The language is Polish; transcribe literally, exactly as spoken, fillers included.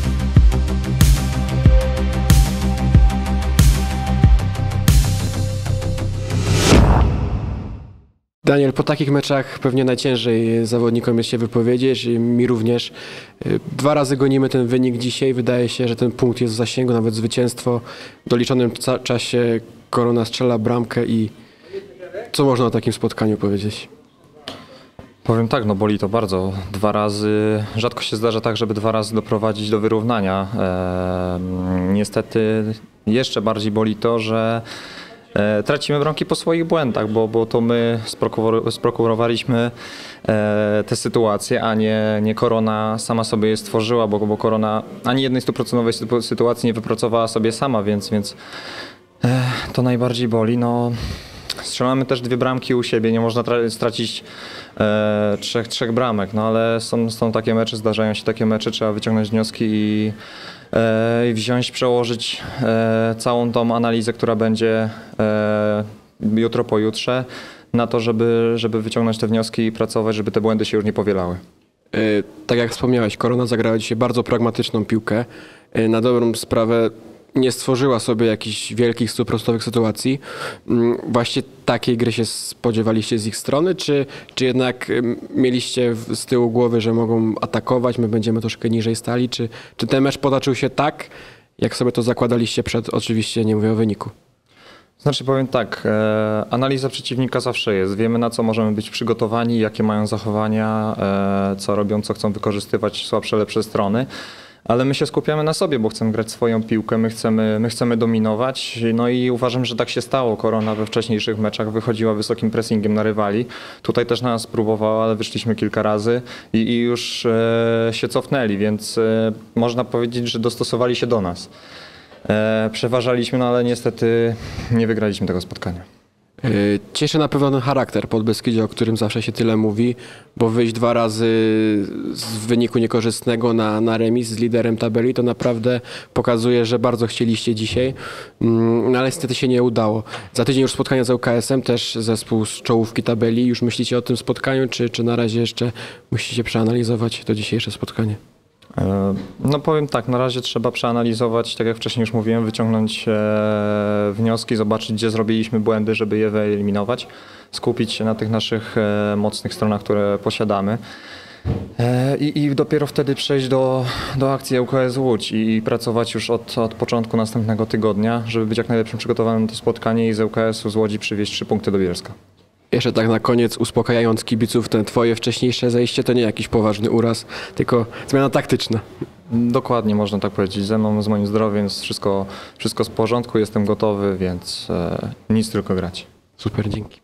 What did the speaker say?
Daniel, po takich meczach pewnie najciężej zawodnikom jest się wypowiedzieć, mi również. Dwa razy gonimy ten wynik dzisiaj, wydaje się, że ten punkt jest w zasięgu, nawet zwycięstwo. W doliczonym czasie Korona strzela bramkę i co można o takim spotkaniu powiedzieć? Powiem tak, no boli to bardzo. Dwa razy, rzadko się zdarza tak, żeby dwa razy doprowadzić do wyrównania. Eee, niestety jeszcze bardziej boli to, że E, tracimy bramki po swoich błędach, bo, bo to my sprokur sprokurowaliśmy e, tę sytuację, a nie, nie Korona sama sobie je stworzyła, bo, bo Korona ani jednej stuprocentowej sytuacji nie wypracowała sobie sama, więc, więc e, to najbardziej boli. No, strzelamy też dwie bramki u siebie, nie można stracić e, trzech, trzech bramek, no ale są, są takie mecze, zdarzają się takie mecze, trzeba wyciągnąć wnioski i i wziąć, przełożyć e, całą tą analizę, która będzie e, jutro, pojutrze, na to, żeby, żeby wyciągnąć te wnioski i pracować, żeby te błędy się już nie powielały. E, tak jak wspomniałeś, Korona zagrała dzisiaj bardzo pragmatyczną piłkę. E, na dobrą sprawę nie stworzyła sobie jakichś wielkich, stuprocentowych sytuacji. Właśnie takiej gry się spodziewaliście z ich strony, czy, czy jednak mieliście z tyłu głowy, że mogą atakować, my będziemy troszkę niżej stali, czy, czy ten mecz potoczył się tak, jak sobie to zakładaliście przed, oczywiście nie mówię o wyniku? Znaczy powiem tak, e, analiza przeciwnika zawsze jest, wiemy na co możemy być przygotowani, jakie mają zachowania, e, co robią, co chcą wykorzystywać, słabsze, lepsze strony. Ale my się skupiamy na sobie, bo chcemy grać swoją piłkę, my chcemy, my chcemy dominować. No i uważam, że tak się stało. Korona we wcześniejszych meczach wychodziła wysokim pressingiem na rywali. Tutaj też nas próbowała, ale wyszliśmy kilka razy i, i już e, się cofnęli, więc e, można powiedzieć, że dostosowali się do nas. E, przeważaliśmy, no ale niestety nie wygraliśmy tego spotkania. Cieszy na pewno ten charakter Podbeskidzia, o którym zawsze się tyle mówi, bo wyjść dwa razy z wyniku niekorzystnego na, na remis z liderem tabeli to naprawdę pokazuje, że bardzo chcieliście dzisiaj, no ale niestety się nie udało. Za tydzień już spotkanie z L K S-em, też zespół z czołówki tabeli. Już myślicie o tym spotkaniu, czy, czy na razie jeszcze musicie przeanalizować to dzisiejsze spotkanie? No powiem tak, na razie trzeba przeanalizować, tak jak wcześniej już mówiłem, wyciągnąć e, wnioski, zobaczyć gdzie zrobiliśmy błędy, żeby je wyeliminować, skupić się na tych naszych e, mocnych stronach, które posiadamy e, i, i dopiero wtedy przejść do, do akcji L K S Łódź i pracować już od, od początku następnego tygodnia, żeby być jak najlepszym przygotowanym na to spotkanie i z L K S-u z Łodzi przywieźć trzy punkty do Bielska. Jeszcze tak na koniec, uspokajając kibiców, ten twoje wcześniejsze zejście to nie jakiś poważny uraz, tylko zmiana taktyczna. Dokładnie, można tak powiedzieć. Ze mną, z moim zdrowiem, więc wszystko, wszystko w porządku, jestem gotowy, więc e, nic, tylko grać. Super, dzięki.